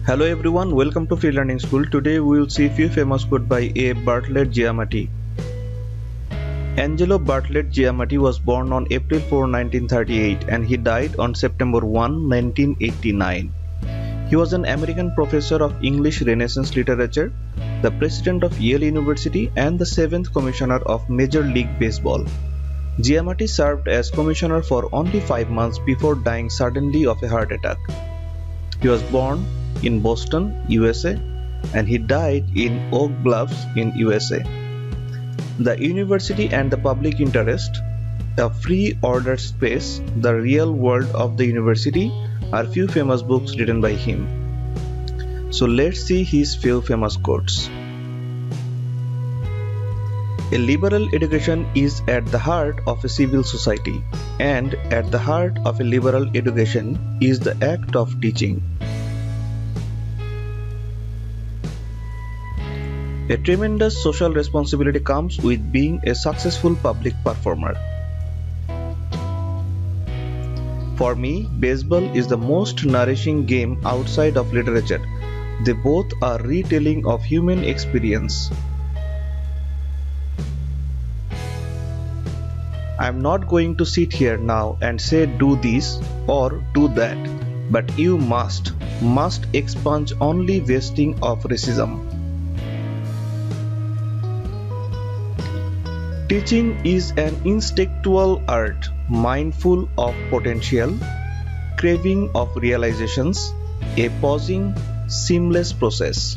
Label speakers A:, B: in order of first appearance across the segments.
A: Hello everyone, welcome to Free Learning School. Today we will see few famous quotes by A. Bartlett Giamatti. Angelo Bartlett Giamatti was born on April 4, 1938 and he died on September 1, 1989. He was an American professor of English Renaissance literature, the president of Yale University and the 7th commissioner of Major League Baseball. Giamatti served as commissioner for only 5 months before dying suddenly of a heart attack. He was born in Boston, USA, and he died in Oak Bluffs in USA. The university and the public interest, a free ordered space, the real world of the university are few famous books written by him. So let's see his few famous quotes. A liberal education is at the heart of a civil society, and at the heart of a liberal education is the act of teaching. A tremendous social responsibility comes with being a successful public performer. For me, baseball is the most nourishing game outside of literature. They both are retelling of human experience. I am not going to sit here now and say do this or do that, but you must expunge only wasting of racism. Teaching is an instinctual art, mindful of potential, craving of realizations, a pausing, seamless process.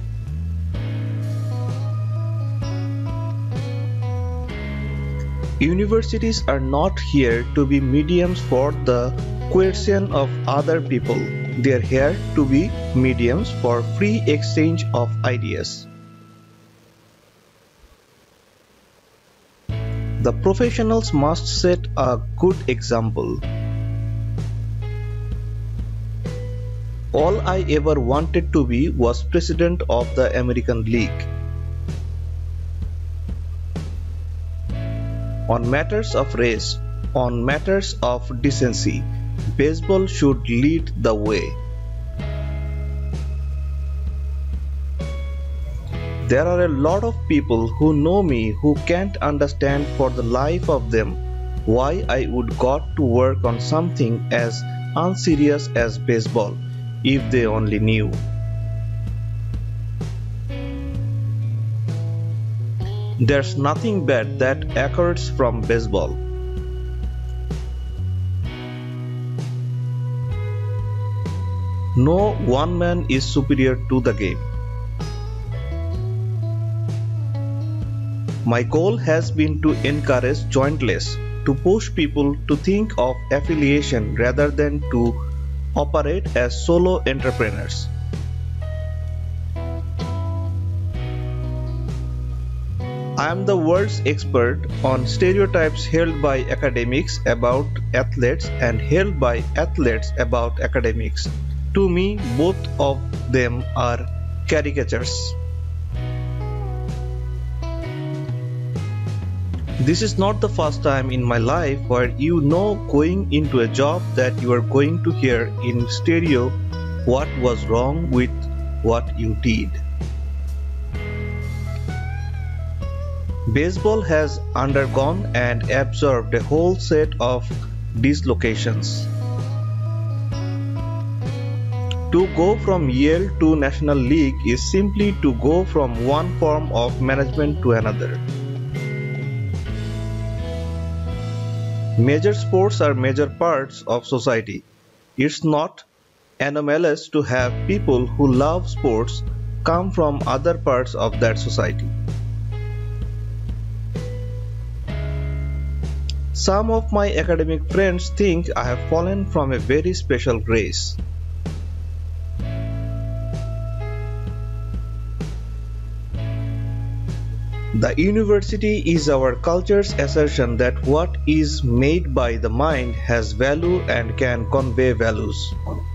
A: Universities are not here to be mediums for the coercion of other people. They are here to be mediums for free exchange of ideas. The professionals must set a good example. All I ever wanted to be was president of the American League. On matters of race, on matters of decency, baseball should lead the way. There are a lot of people who know me who can't understand for the life of them why I would got to work on something as unserious as baseball, if they only knew. There's nothing bad that occurs from baseball. No one man is superior to the game. My goal has been to encourage jointless, to push people to think of affiliation rather than to operate as solo entrepreneurs. I am the world's expert on stereotypes held by academics about athletes and held by athletes about academics. To me, both of them are caricatures. This is not the first time in my life where you know going into a job that you are going to hear in stereo what was wrong with what you did. Baseball has undergone and absorbed a whole set of dislocations. To go from Yale to National League is simply to go from one form of management to another. Major sports are major parts of society. It's not anomalous to have people who love sports come from other parts of that society. Some of my academic friends think I have fallen from a very special grace. The university is our culture's assertion that what is made by the mind has value and can convey values.